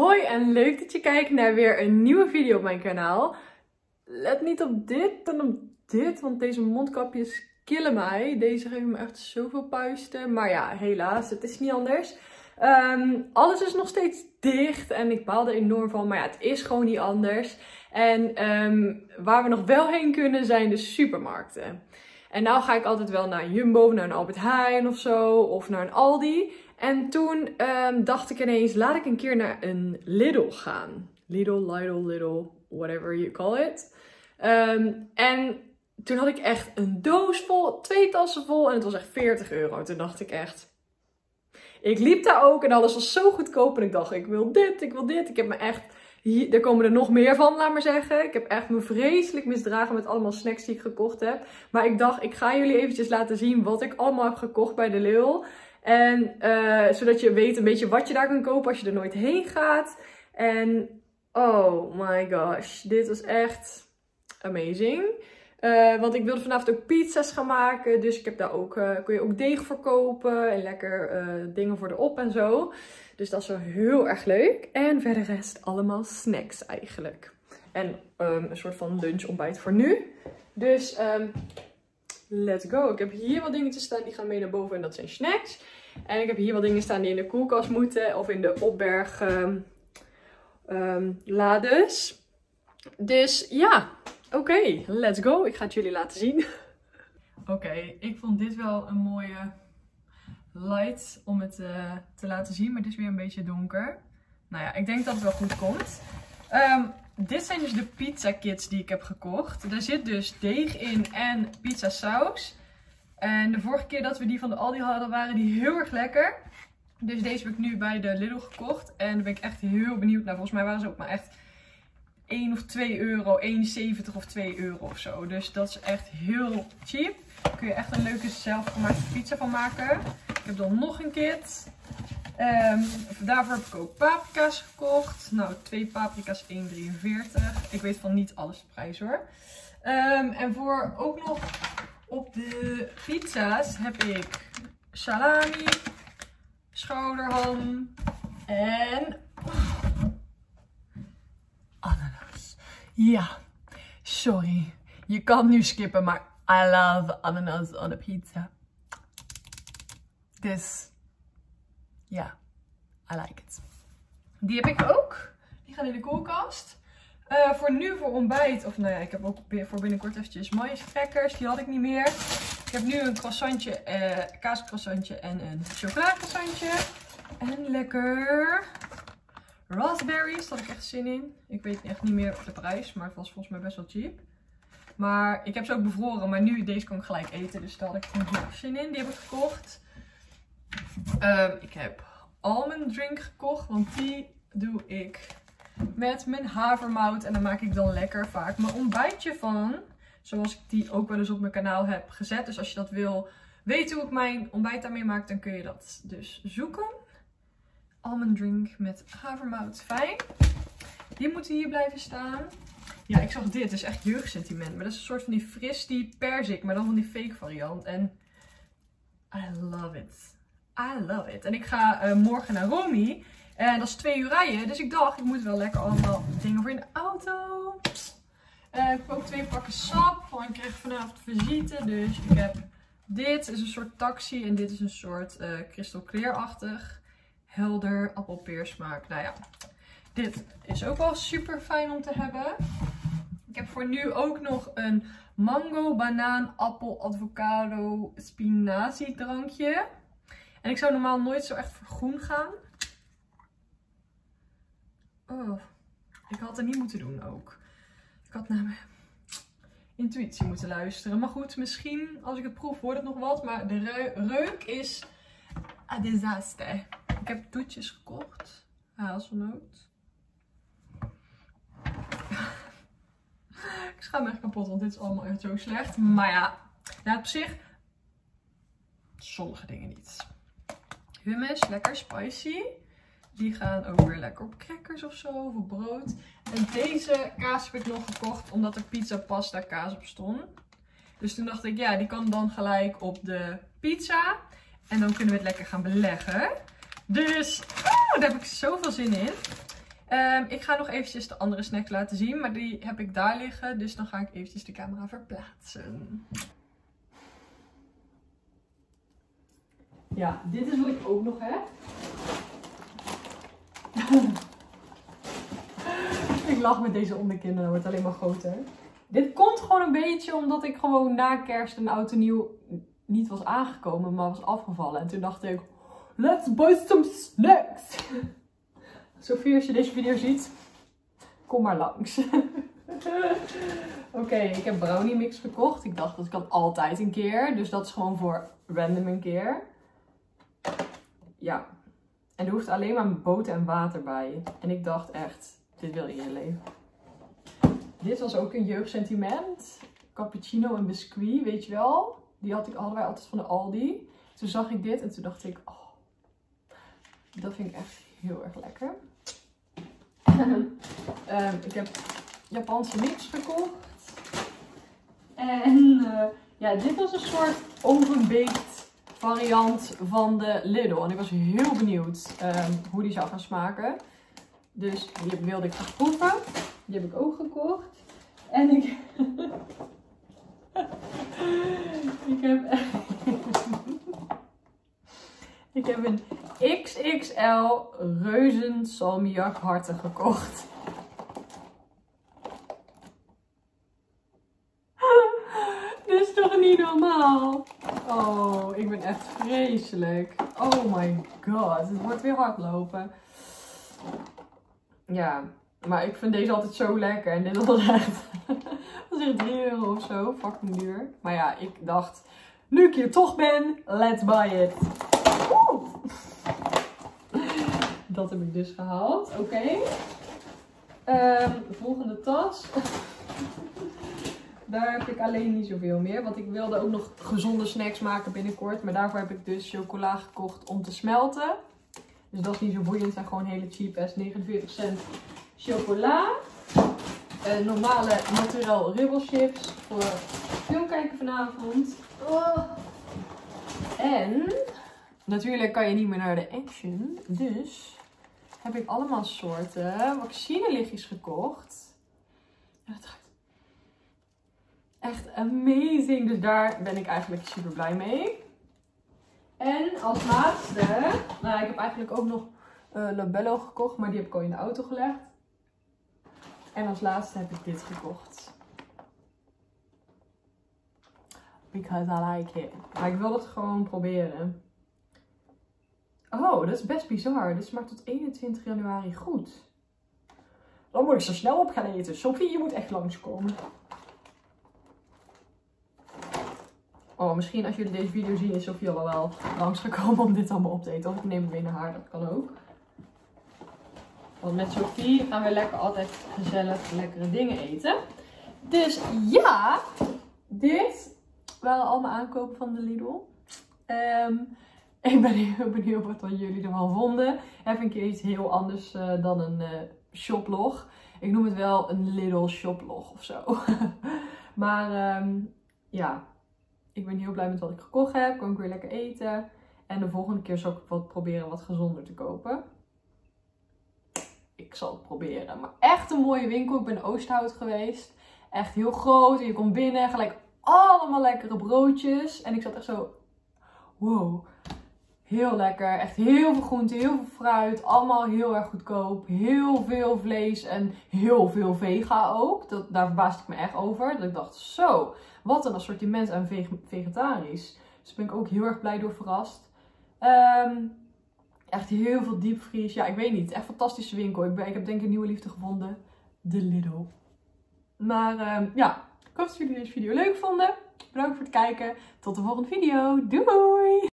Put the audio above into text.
Hoi en leuk dat je kijkt naar weer een nieuwe video op mijn kanaal. Let niet op dit en op dit, want deze mondkapjes killen mij. Deze geven me echt zoveel puisten. Maar ja, helaas, het is niet anders. Alles is nog steeds dicht en ik baal er enorm van. Maar ja, het is gewoon niet anders. En waar we nog wel heen kunnen zijn de supermarkten. En nou ga ik altijd wel naar Jumbo, naar een Albert Heijn of zo, of naar een Aldi. En toen dacht ik ineens, laat ik een keer naar een Lidl gaan. Lidl, whatever you call it. En toen had ik echt een doos vol, 2 tassen vol en het was echt €40. Toen dacht ik echt... Ik liep daar ook en alles was zo goedkoop en ik dacht, ik wil dit, ik wil dit. Ik heb me echt... Er komen er nog meer van, laat maar zeggen. Ik heb echt me vreselijk misdragen met allemaal snacks die ik gekocht heb. Maar ik dacht, ik ga jullie eventjes laten zien wat ik allemaal heb gekocht bij de Lidl. En zodat je weet een beetje wat je daar kan kopen als je er nooit heen gaat. En oh my gosh, dit was echt amazing. Want ik wilde vanavond ook pizza's gaan maken. Dus ik heb daar ook, kun je ook deeg voor kopen. En lekker dingen voor erop en zo. Dus dat is wel heel erg leuk. En verder rest allemaal snacks eigenlijk. En een soort van lunch ontbijt voor nu. Dus let's go. Ik heb hier wat dingetjes staan die gaan mee naar boven en dat zijn snacks. En ik heb hier wat dingen staan die in de koelkast moeten. Of in de opberg lades. Dus ja, oké, let's go. Ik ga het jullie laten zien. Oké, ik vond dit wel een mooie light om het te laten zien. Maar het is weer een beetje donker. Nou ja, ik denk dat het wel goed komt. Dit zijn dus de pizza kits die ik heb gekocht. Daar zit dus deeg in en pizza saus. En de vorige keer dat we die van de Aldi hadden, waren die heel erg lekker. Dus deze heb ik nu bij de Lidl gekocht. En daar ben ik echt heel benieuwd naar. Volgens mij waren ze ook maar echt 1 of 2 euro, 1,70 of 2 euro of zo. Dus dat is echt heel cheap. Daar kun je echt een leuke zelfgemaakte pizza van maken. Ik heb dan nog een kit. Daarvoor heb ik ook paprika's gekocht. Nou, 2 paprika's, 1,43. Ik weet van niet alles de prijs hoor. En voor ook nog op de pizza's heb ik salami, schouderham en ananas. Ja, sorry. Je kan nu skippen, maar I love ananas on a pizza. Dus ja, I like it. Die heb ik ook. Die gaan in de koelkast. Voor nu voor ontbijt, of nou ja, ik heb ook voor binnenkort eventjes maïscrackers. Die had ik niet meer. Ik heb nu een croissantje, kaascroissantje en een chocoladecroissantje. En lekker raspberries, daar had ik echt zin in. Ik weet echt niet meer de prijs, maar het was volgens mij best wel cheap. Maar ik heb ze ook bevroren, maar nu deze kan ik gelijk eten. Dus daar had ik gewoon heel erg zin in. Die heb ik gekocht. Ik heb almond drink gekocht, want die doe ik met mijn havermout. En daar maak ik dan lekker vaak mijn ontbijtje van. Zoals ik die ook wel eens op mijn kanaal heb gezet. Dus als je dat wil weten hoe ik mijn ontbijt daarmee maak, dan kun je dat dus zoeken. Almond drink met havermout, fijn. Die moeten hier blijven staan. Ja, ik zag dit. Het is echt jeugdsentiment. Maar dat is een soort van die fris, die perzik. Maar dan van die fake variant. En I love it. I love it. En ik ga morgen naar Romy. En dat is 2 uur rijden. Dus ik dacht, ik moet wel lekker allemaal dingen voor in de auto. Ik heb ook 2 pakken sap. Want ik kreeg vanavond visite. Dus ik heb dit. Is een soort taxi. En dit is een soort kristalkleerachtig. Helder appelpeersmaak. Nou ja. Dit is ook wel super fijn om te hebben. Ik heb voor nu ook nog een mango, banaan, appel, avocado, spinazie drankje. En ik zou normaal nooit zo echt voor groen gaan. Oh, ik had het niet moeten doen ook. Ik had naar mijn intuïtie moeten luisteren. Maar goed, misschien als ik het proef wordt het nog wat. Maar de reuk is een disaster. Ik heb toetjes gekocht. Hazelnoot. Ik schaam me echt kapot, want dit is allemaal echt zo slecht. Maar ja, nou, op zich sommige dingen niet. Hummus, lekker spicy. Die gaan ook weer lekker op crackers of zo, of op brood. En deze kaas heb ik nog gekocht, omdat er pizza pasta kaas op stond. Dus toen dacht ik, ja, die kan dan gelijk op de pizza. En dan kunnen we het lekker gaan beleggen. Dus daar heb ik zoveel zin in. Ik ga nog eventjes de andere snacks laten zien, maar die heb ik daar liggen. Dus dan ga ik eventjes de camera verplaatsen. Ja, dit is wat ik ook nog heb. Ik lach met deze onderkin, dat wordt alleen maar groter. Dit komt gewoon een beetje omdat ik gewoon na kerst en oud en nieuw niet was aangekomen, maar was afgevallen. En toen dacht ik, let's buy some snacks. Sophie, als je deze video ziet, kom maar langs. Oké, ik heb brownie mix gekocht. Ik dacht, dat kan altijd een keer. Dus dat is gewoon voor random een keer. Ja. En er hoeft alleen maar boter en water bij. En ik dacht echt, dit wil je in je leven. Dit was ook een jeugdsentiment. Cappuccino en biscuit, weet je wel. Die hadden wij altijd van de Aldi. Toen zag ik dit en toen dacht ik, oh, dat vind ik echt heel erg lekker. Ik heb Japanse mix gekocht. En ja, dit was een soort ovenbaked variant van de Lidl. En ik was heel benieuwd hoe die zou gaan smaken. Dus die wilde ik graag proeven. Die heb ik ook gekocht. En ik ik heb een XXL reuzen salmiakharten gekocht. Dit is toch niet normaal? Oh, ik ben echt vreselijk. Oh my god, het wordt weer hardlopen. Ja, maar ik vind deze altijd zo lekker. En dit was echt, was echt 3 euro of zo. Fucking duur. Maar ja, ik dacht, nu ik hier toch ben, let's buy it. Woe! Dat heb ik dus gehaald. Oké. Volgende tas. Daar heb ik alleen niet zoveel meer. Want ik wilde ook nog gezonde snacks maken binnenkort. Maar daarvoor heb ik dus chocola gekocht om te smelten. Dus dat is niet zo boeiend. Het zijn gewoon hele cheap as 49 cent chocola. Normale naturel ribbelchips voor film kijken vanavond. Oh. En natuurlijk kan je niet meer naar de Action. Dus heb ik allemaal soorten vaccinelichtjes gekocht. Ja, het gaat echt amazing. Dus daar ben ik eigenlijk super blij mee. En als laatste, nou ik heb eigenlijk ook nog Labello gekocht, maar die heb ik al in de auto gelegd. En als laatste heb ik dit gekocht. Because I like it. Maar ik wil het gewoon proberen. Oh, dat is best bizar. Dit smaakt tot 21 januari goed. Dan moet ik zo snel op gaan eten. Sophie, je moet echt langskomen. Oh, misschien als jullie deze video zien is Sophie al wel langsgekomen om dit allemaal op te eten. Of ik neem het mee naar haar, dat kan ook. Want met Sophie gaan we lekker altijd gezellig lekkere dingen eten. Dus ja, dit waren al mijn aankopen van de Lidl. Ik ben heel benieuwd wat jullie ervan vonden. Even een keer iets heel anders dan een shoplog. Ik noem het wel een Lidl shoplog of zo. Maar ja, ik ben heel blij met wat ik gekocht heb. Kan ik weer lekker eten. En de volgende keer zal ik wat proberen wat gezonder te kopen. Ik zal het proberen. Maar echt een mooie winkel. Ik ben in Oosthout geweest. Echt heel groot. En je komt binnen. Gelijk allemaal lekkere broodjes. En ik zat echt zo... Wow. Heel lekker. Echt heel veel groenten. Heel veel fruit. Allemaal heel erg goedkoop. Heel veel vlees. En heel veel vega ook. Daar verbaasde ik me echt over. Dat ik dacht, zo. Wat een assortiment aan vegetarisch. Dus daar ben ik ook heel erg blij door verrast. Echt heel veel diepvries. Ja, ik weet niet. Echt een fantastische winkel. Ik heb denk ik een nieuwe liefde gevonden. De Lidl. Maar ja, ik hoop dat jullie deze video leuk vonden. Bedankt voor het kijken. Tot de volgende video. Doei!